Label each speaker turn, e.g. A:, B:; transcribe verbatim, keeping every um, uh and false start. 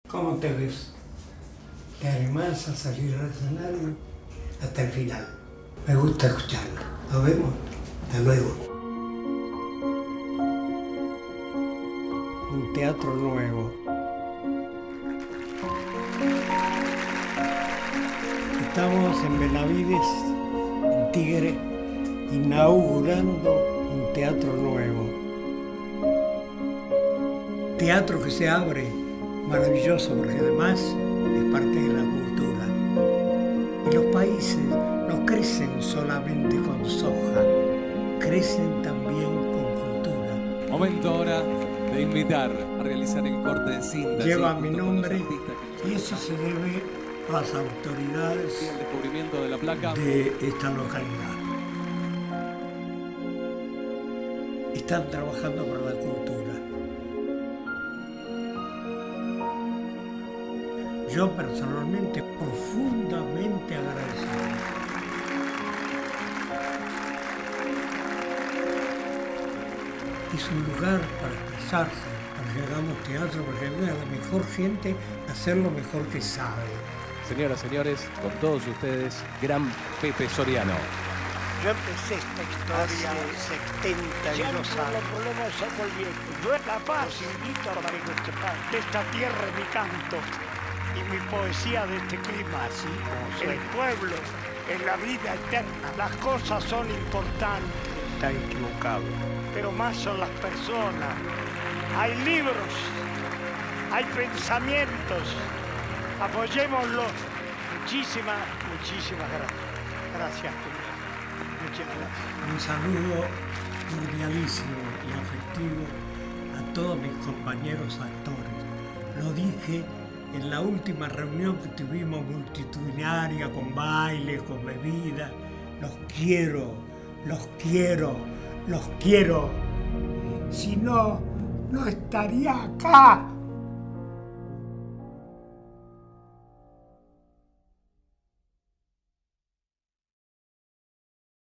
A: ¿Cómo te ves? ¿Te animás a salir al escenario hasta el final? Me gusta escucharlo. Nos vemos. Hasta luego. Un teatro nuevo. Estamos en Benavides, en Tigre, inaugurando un teatro nuevo. Teatro que se abre, maravilloso, porque además es parte de la cultura. Y los países no crecen solamente con soja, crecen también con cultura.
B: Momento ahora de invitar a realizar el corte de cinta.
A: Lleva mi nombre y eso se debe a las autoridades
B: el descubrimiento de la placa
A: de esta localidad. Están trabajando por la cultura. Yo personalmente profundamente agradecido. Es un lugar para expresarse, para que hagamos teatro, para que venga la mejor gente a hacer lo mejor que sabe.
B: Señoras, señores, con todos ustedes, gran Pepe Soriano.
A: Yo empecé esta historia hace setenta y dos años.
C: Los problemas somos el viejo. Yo es la paz, invito a este paz. De esta tierra mi canto y mi poesía de este clima, así como el pueblo, en la vida eterna. Las cosas son importantes.
A: Está equivocado.
C: Pero más son las personas. Hay libros, hay pensamientos. Apoyémoslo. Muchísimas, muchísimas gracias. Gracias, Julio. Muchas gracias.
A: Un saludo cordialísimo y afectivo a todos mis compañeros actores. Lo dije en la última reunión que tuvimos multitudinaria, con baile, con bebida. Los quiero, los quiero, los quiero. Si no, no estaría acá.